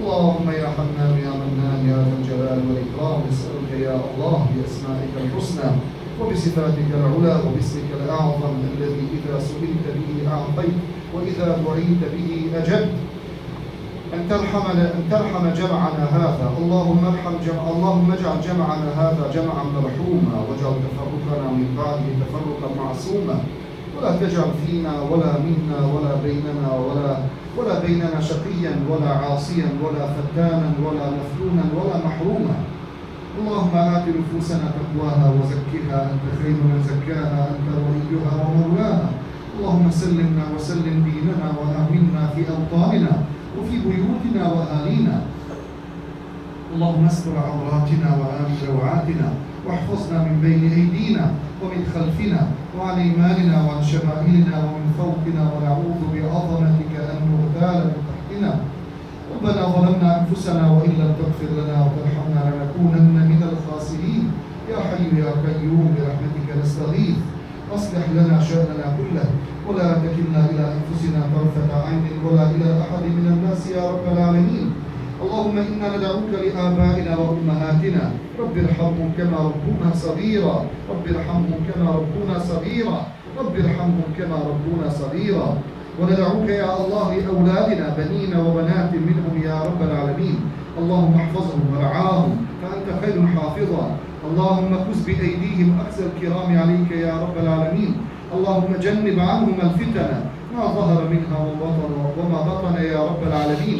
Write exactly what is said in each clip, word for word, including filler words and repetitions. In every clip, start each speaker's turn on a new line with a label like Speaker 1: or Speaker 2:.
Speaker 1: اللهم يا حنان يا منان يا ذا الجلال والإكرام نسألك يا الله بأسمائك الحسنى وبصفاتك العلى وباسمك الأعظم الذي إذا سئلت به أعطيت وإذا دعيت به أجبت أن ترحم أن ترحم جمعنا هذا. اللهم ارحم جمع اللهم اجعل جمعنا هذا جمعا مرحوما واجعل تفرقنا من بعده تفرقا معصوما ولا تجعل فينا ولا منا ولا بيننا ولا ولا بيننا شقيا ولا عاصيا ولا فتانا ولا مفتونا ولا محروما. اللهم آت نفوسنا تقواها وزكها أنت خير من زكاها أنت وليها ومولاها. اللهم سلمنا وسلم ديننا وآمنا في أوطاننا وفي بيوتنا وأهالينا. اللهم استر عوراتنا وآمن روعاتنا واحفظنا من بين أيدينا ومن خلفنا وعن أيماننا وعن شمائلنا ومن فوقنا ونعوذ بعظمتك أن نغتال من تحتنا. ربنا ظلمنا أنفسنا وإن لم تغفر لنا وترحمنا لنكونن من الخاسرين. يا حي يا قيوم برحمتك نستغيث أصلح لنا شأننا كله ولا تكلنا إلى أنفسنا طرفة عين ولا إلى أحد من الناس يا رب العالمين. اللهم إنا ندعوك لآبائنا وأمهاتنا رب ارحمهم كما ربونا صغيرا رب ارحمهم كما ربونا صغيرا رب ارحمهم كما ربونا صغيرا. وندعوك يا الله لأولادنا بنين وبنات منهم يا رب العالمين. اللهم احفظهم ورعاهم فأنت خير حافظا. اللهم خذ بأيديهم أخذ الكرام عليك يا رب العالمين. اللهم جنب عنهم الفتن ما ظهر منها وما بطن يا رب العالمين.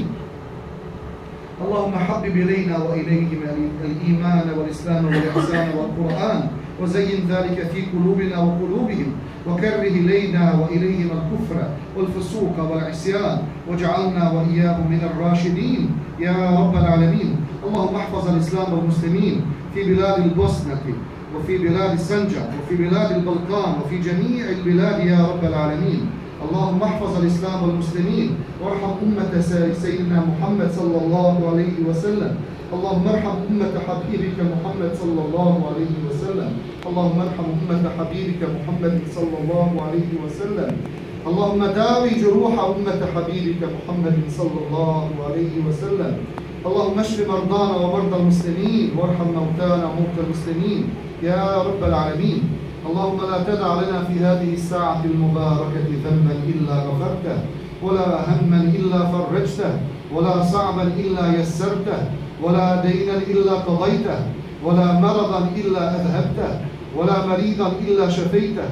Speaker 1: اللهم حبب إلينا وإليهم الإيمان والإسلام والإحسان والقرآن وزين ذلك في قلوبنا وقلوبهم وكره إلينا وإليهم الكفر والفسوق والعصيان واجعلنا وإياهم من الراشدين يا رب العالمين. اللهم احفظ الإسلام والمسلمين في بلاد البوسنة وفي بلاد السنجة وفي بلاد البلقان وفي جميع البلاد يا رب العالمين. اللهم احفظ الإسلام والمسلمين وارحم أمة سيدنا محمد صلى الله عليه وسلم. اللهم ارحم أمة حبيبك محمد صلى الله عليه وسلم. اللهم ارحم أمة حبيبك محمد صلى الله عليه وسلم. اللهم داوي جروح أمة حبيبك محمد صلى الله عليه وسلم. اللهم اشف مرضانا ومرضى المسلمين وارحم موتانا وموتى المسلمين يا رب العالمين. اللهم لا تدع لنا في هذه الساعة المباركة ذنبا إلا غفرته ولا هما إلا فرجته ولا صعبا إلا يسرته ولا دينا إلا قضيته ولا مرضا إلا أذهبته ولا مريضا إلا شفيته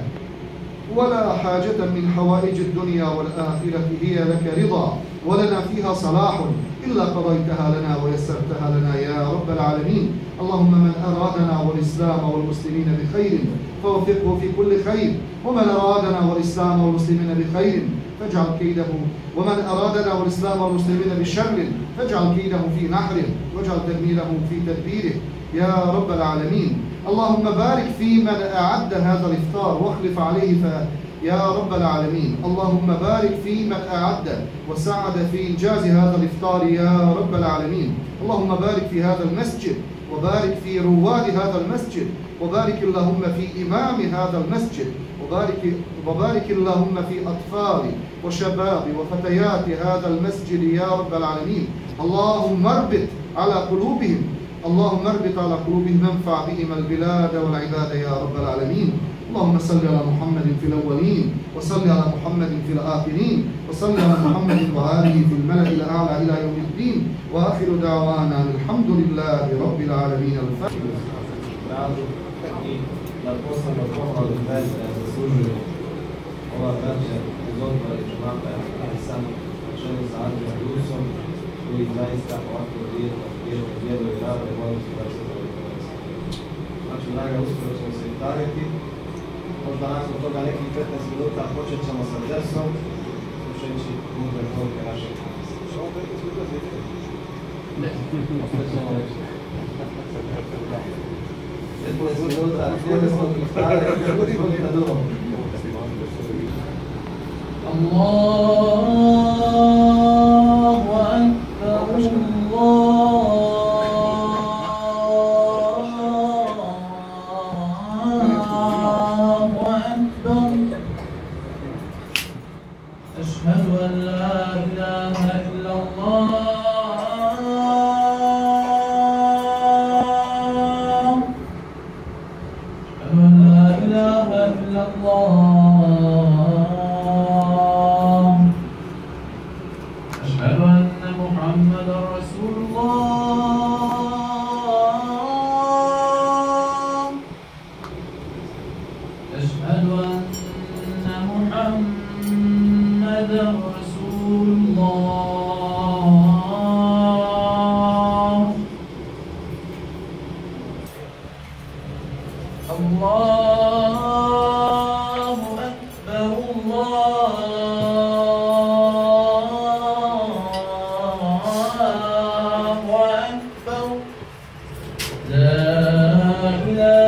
Speaker 1: ولا حاجة من حوائج الدنيا والآخرة هي لك رضا ولنا فيها صلاح إلا قضيتها لنا ويسرتها لنا يا رب العالمين. اللهم من أرادنا والإسلام والمسلمين بخير فوفقه في كل خير ومن أرادنا والإسلام والمسلمين بخير فاجعل كيده ومن أرادنا والإسلام والمسلمين بشر فاجعل كيده في نحره واجعل تدميره في تدبيره يا رب العالمين. اللهم بارك في من أعد هذا الإفطار واخلف عليه ف يا رب العالمين. اللهم بارك في من أعد وساعد في إنجاز هذا الإفطار يا رب العالمين. اللهم بارك في هذا المسجد وبارك في رواد هذا المسجد وبارك اللهم في إمام هذا المسجد وبارك, وبارك اللهم في أطفال وشباب وفتيات هذا المسجد يا رب العالمين. اللهم اربط على قلوبهم اللهم اربط على قلوبهم وانفع بهم البلاد والعباد يا رب العالمين. اللهم صل على محمد في الأولين وصل على محمد في الآخرين وصل على محمد وآله في الملأ الأعلى إلى يوم الدين وآخر دعوانا الحمد لله رب العالمين.
Speaker 2: da posebno pohvalu zaista zaslužuju ova braća iz odbora i džemata i sam na čelu sa Andrijom Dusom koji zaista ovako vrijedno djeluju i rade i molim se da se to odgovore. Znači, draga, uskoro ćemo se itariti. Možda nakon toga nekih petnaest minuta počet ćemo sa dersom, slušajući mudre poruke našeg Hrvatske. Što ovo petnaest minuta zvidite? Ne, ostaje ćemo reći. petnaest minuta, gdje smo iftare, budimo li na dom. Allahu akbar, Allahu akbar. Ashhadu an la ilaha illallah.
Speaker 3: أشهد أن محمدا رسول الله أشهد أن محمدا رسول الله الله أكبر الله أكبر لا إله